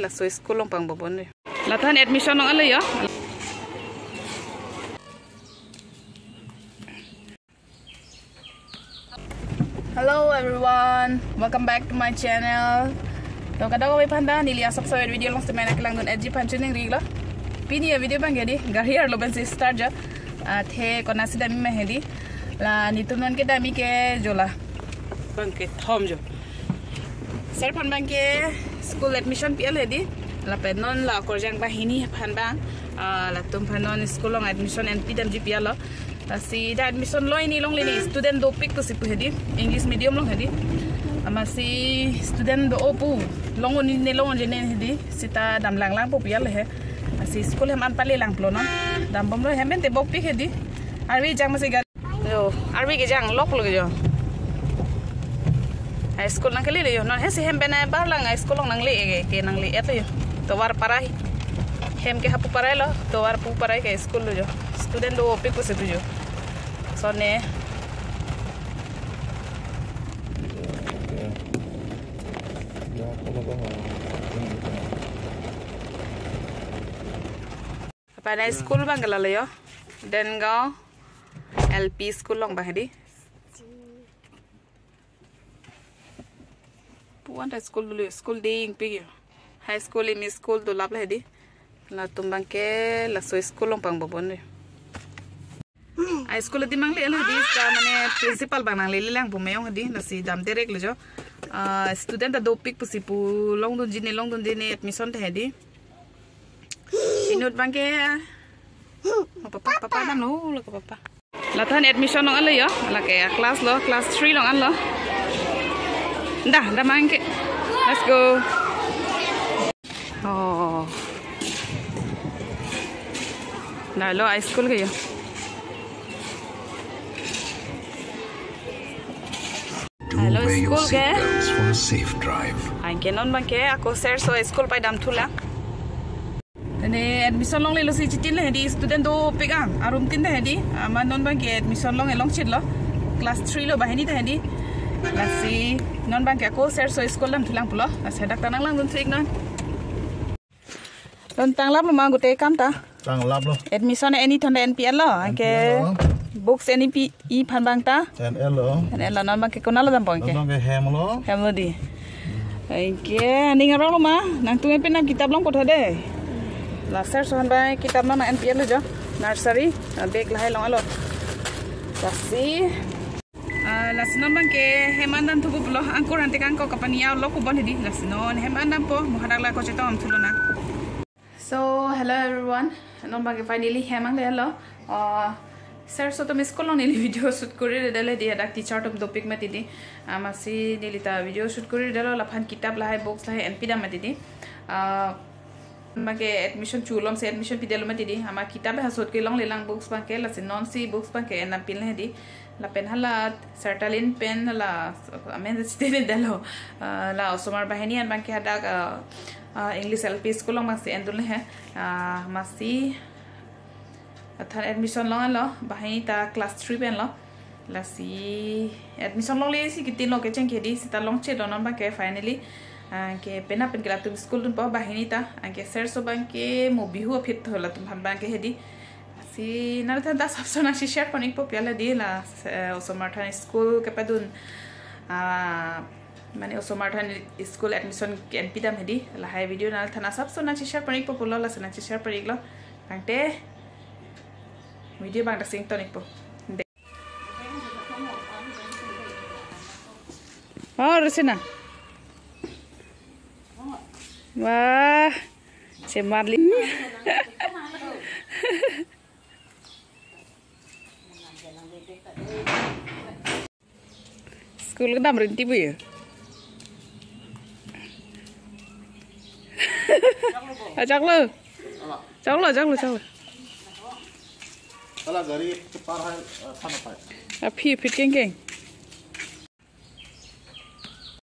la so school long pang babon ni la than admission nong ale ya. Hello everyone, welcome back to my channel. To kada ko panda nili asap sa video long sa mena kelang don edji panchening rig la. Pini ya video bang gedi gari ar lo ben start ja. The kona sida mi mehdi la nitunon ke dami ke jola. Bang ke thom jo. Sir pan bang ke school admission pial hedi la penon la korjang ba hini phan bang la tum phanon school long admission and pdam ji pial la si da admission lo ini long lini student do pick to si hedi English medium long hedi ama si student do opu long ni long jene hedi sita dam lang lang po pial he si school hem an pale lang plo no dam bom lo hem te bok pick hedi arwi jang masih gal yo arwi ke jang lok lo yo high school nang kali yo non hesi hem bena bar lang high school nang le ke nang le et yo to war parai hem ke hapu parai lo to war pu parai ke school lo yo student do pick ko se tu yo so ne apa na school bang kala yo den go LP school long ba hedi puan high school dulu school ding pigi high school ini school do lap hedi la tumbang ke la so school long pang babon ni high school di mang le hedi ka mane principal bang nang le lang bu meong hedi la si dam direct le jo student do pick pusi pu long dun jini admission te hedi inut bang ke papa dam lo lo papa la than admission long ale ya la ke class 3 long an lo dah main ke let's go oh dah lo high school ke ya hello school ke for a safe drive ai ke non bang ke aku share so school pai dam thula ne admission long le lo si chitin le di student do pegang arum tin de di ama non bang ke admission long elong chit lo class 3 lo bahini de di la si non bang ke aku share so school dam thulang pulo la sedak tanang lang dun trik non don tang lap lo ma gote kam ta tang lap lo admission any thanda NPL lo ke books any e phan bang ta NL lo non bang ke konalo dam pong ke non ke hem lo di ai ke ni ngaro lo ma nang tu pe nam kitab long ko thade la share so han bang kitab na NPL lo jo nursery bag lahai long alo la si la sinon bang ke hemandan thubu pulo angkur ante kan ko kapania lo ko bon hedi la sinon hemandan po muhadak la ko cheto am thulona. So hello everyone, non bang finally hemang le hello sir so to miss kolon ni video shoot kori dele dia dak teacher to topic mati di amasi nilita video shoot kori delo la phan kitab la hai box la hai NP da mati di mage admission chulom se admission pidelo mati di ama kitab ha sot ke long le lang books bang ke la non si books bang ke na pil he di la pen halat sertalin pen la amen stene delo la osomar bahini an bang ke hadak English LP school long masi endul he masi athan admission long lo bahini ta class 3 pen lo la si admission long le si kitin lo ke cheng ke di sita long che donon bang ke finally ke pena pen kala tum school dun pa bahini ta ke ser so bang ke mo bihu fit thola tum han bang ke hedi si na ta das option ashi share panik po piala di la osomarthan school ke padun mane osomarthan school admission ke NP dam hedi la hai video na thana sab so na share panik po pulo la sana share panik lo tangte video bang da sing tonik po oh rusina wah cemarli school ke dam renti bu ya ajak lo ala gari par hai thana pai phi fit keng